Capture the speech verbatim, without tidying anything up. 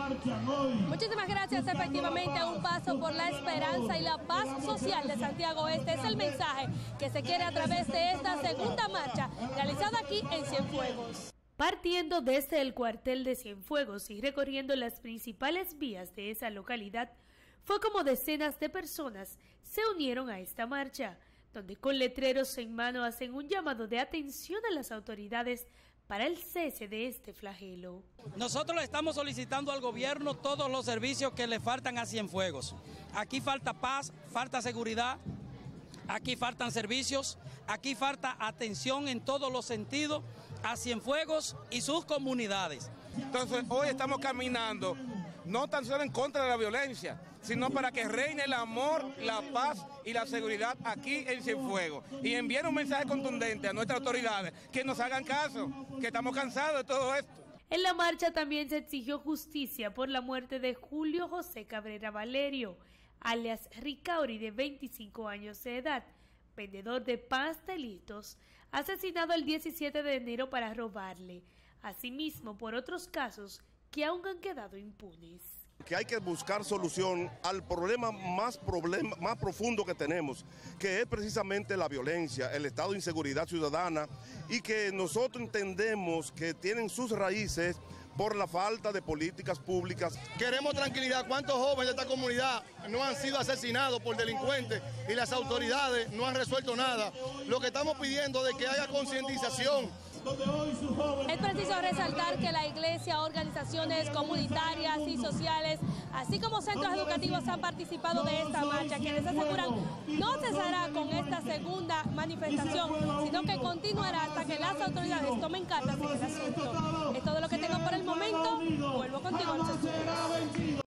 Muchísimas gracias. Efectivamente, un paso por la esperanza y la paz social de Santiago Este es el mensaje que se quiere a través de esta segunda marcha realizada aquí en Cienfuegos. Partiendo desde el cuartel de Cienfuegos y recorriendo las principales vías de esa localidad, fue como decenas de personas se unieron a esta marcha, donde con letreros en mano hacen un llamado de atención a las autoridades para el cese de este flagelo. Nosotros le estamos solicitando al gobierno todos los servicios que le faltan a Cienfuegos. Aquí falta paz, falta seguridad, aquí faltan servicios, aquí falta atención en todos los sentidos a Cienfuegos y sus comunidades. Entonces hoy estamos caminando no tan solo en contra de la violencia, sino para que reine el amor, la paz y la seguridad aquí en Cienfuegos. Y enviar un mensaje contundente a nuestras autoridades que nos hagan caso, que estamos cansados de todo esto. En la marcha también se exigió justicia por la muerte de Julio José Cabrera Valerio, alias Ricauri, de veinticinco años de edad, vendedor de pastelitos, asesinado el diecisiete de enero para robarle. Asimismo, por otros casos que aún han quedado impunes. Que hay que buscar solución al problema más, problema más profundo que tenemos, que es precisamente la violencia, el estado de inseguridad ciudadana, y que nosotros entendemos que tienen sus raíces por la falta de políticas públicas. Queremos tranquilidad. ¿Cuántos jóvenes de esta comunidad no han sido asesinados por delincuentes y las autoridades no han resuelto nada? Lo que estamos pidiendo es que haya concientización. Es preciso resaltar que la iglesia, organizaciones comunitarias y sociales, así como centros educativos han participado de esta marcha, quienes aseguran no cesará con esta segunda manifestación, sino que continuará hasta que las autoridades tomen cartas en el asunto. Es todo lo que tengo por el momento. Vuelvo contigo.